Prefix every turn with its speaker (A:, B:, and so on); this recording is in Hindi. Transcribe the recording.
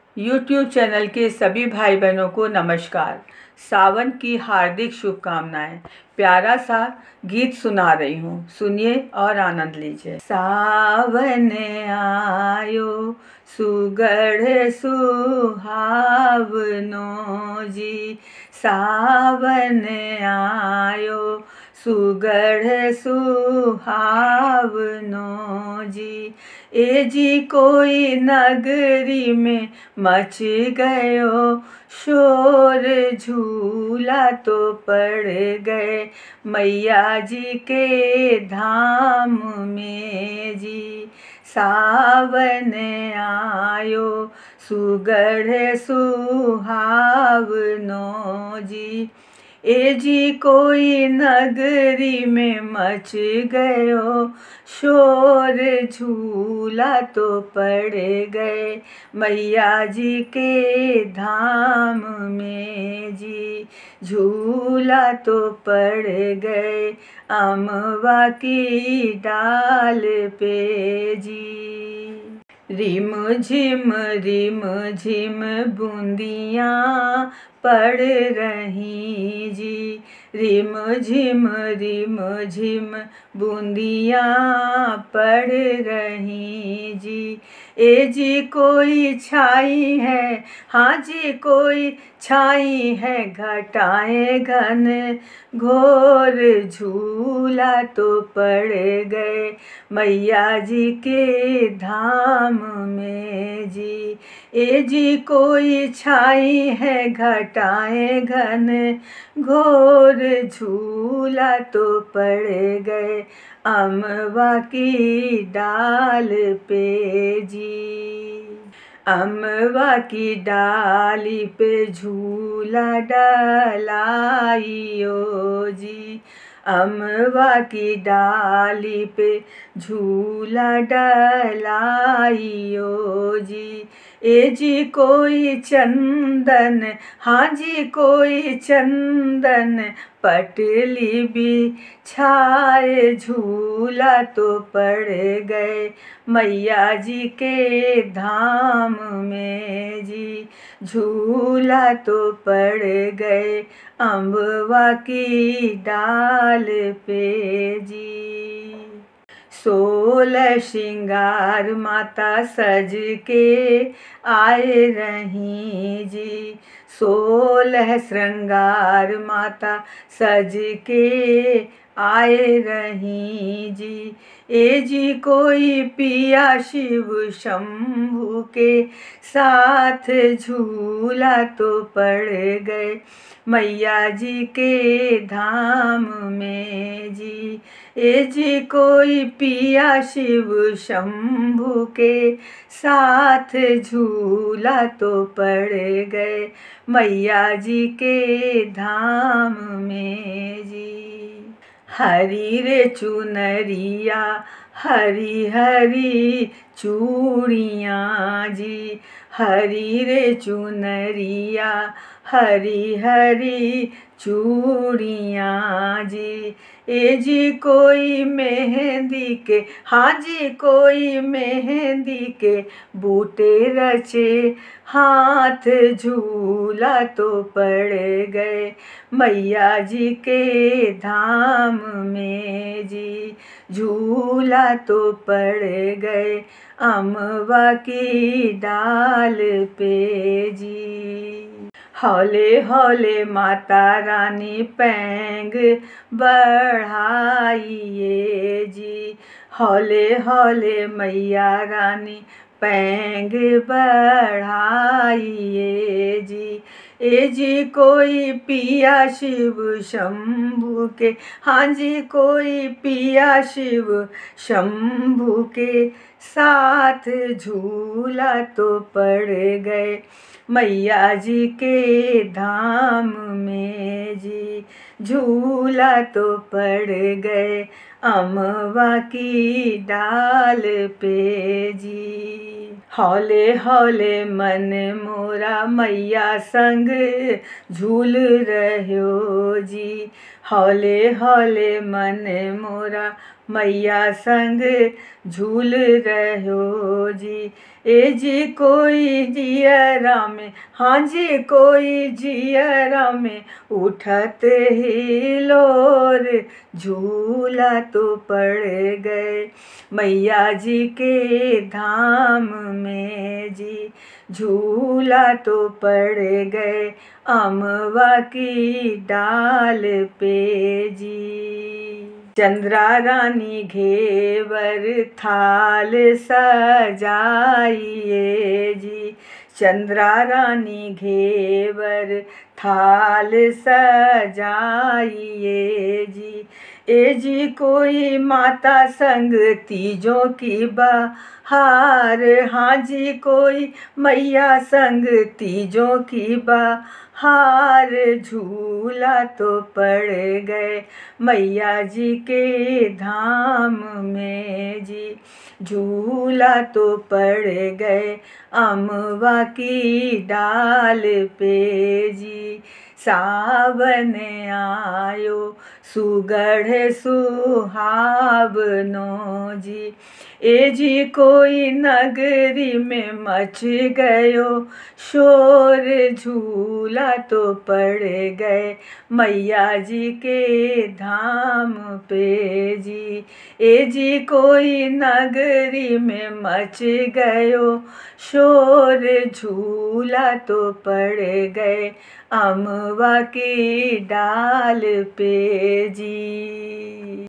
A: YouTube चैनल के सभी भाई बहनों को नमस्कार। सावन की हार्दिक शुभकामनाएं। प्यारा सा गीत सुना रही हूँ, सुनिए और आनंद लीजिए। सावन आयो सुगढ़ सुहावनो जी, सावन आयो सुगढ़ सुहावनो जी। ए जी कोई नगरी में मच गयो शोर, झूला तो पड़ गए मैया जी के धाम में जी। सावन आयो सुगढ़ सुहावनो जी। ए जी कोई नगरी में मच गयो शोर, झूला तो पड़ गए मैया जी के धाम में जी। झूला तो पड़ गए अमवा की डाल पे जी। रिम झिम बूंदियाँ पड़ रही जी। रिम झिम बूंदियाँ पड़ रही जी। ए जी कोई छाई है, हाँ जी कोई छाई है, घटाएं घन घोर, झूला तो पड़ गए मैया जी के धाम में जी। ए जी कोई छाई है, घटाएं घन घोर, झूला तो पड़ गए अमवा की डाल पे जी। अमवा की डाली पे झूला डलाइयो जी। अमवा की डाली पे झूला डलाइयो जी। ए जी कोई चंदन, हाँ जी कोई चंदन, पटली बिछाए, झूला तो पड़ गए मैया जी के धाम में जी। झूला तो पड़ गए अमवा की डाल पे जी। 16 श्रृंगार माता सज के आए रही जी। 16 श्रृंगार माता सज के आए रही जी। ए जी कोई पिया शिव शंभू के साथ, झूला तो पड़ गए मैया जी के धाम में जी। ए जी कोई पिया शिव शंभू के साथ, झूला तो पड़ गए मैया जी के धाम में जी। हरी रे चुनरिया हरी हरी चूड़ियाँ जी। हरी रे चुनरिया हरी हरी चूड़ियाँ जी। ए जी कोई मेहंदी के, हाँ जी कोई मेहंदी के बूटे रचे हाथ, झूला तो पड़ गए मैया जी के धाम में जी। झूला तो पड़ गए अमवा की डाल पे जी। हौले हौले माता रानी पैंग बढ़ाइए जी। हौले हौले मैया रानी पैंग बढ़ाइए जी। ए जी कोई पिया शिव शंभू के, हाँ जी कोई पिया शिव शंभू के साथ, झूला तो पड़ गए मैया जी के धाम में जी। झूला तो पड़ गए अमवा की डाल पे जी। हौले हौले मन मोरा मैया संग झूल रह्यो जी। हौले हौले मन मोरा मैया संग झूल रहो जी। ए जी कोई जियरा में, हाँ जी कोई जियरा में उठत हिलोर, झूला तो पड़ गए मैया जी के धाम में जी। झूला तो पड़ गए अमवा की डाल पे जी। चंद्रा रानी घेवर थाल सजाइए जी। चंद्रा रानी घेवर थाल सजाइए जी। ए जी कोई माता संग तीजों की बहार, हाँ जी कोई मैया संग तीजों की बहार, झूला तो पड़ गए मैया जी के धाम में जी। झूला तो पड़ गए अमवा की डाल पे जी। सावन आयो सुगढ़ सुहावनो जी। ए जी कोई नगरी में मच गयो शोर, झूला तो पड़ गए मैया जी के धाम पे जी। ए जी कोई नगरी में मच गयो शोर, झूला तो पड़ गए अमवा की डाल पे जी।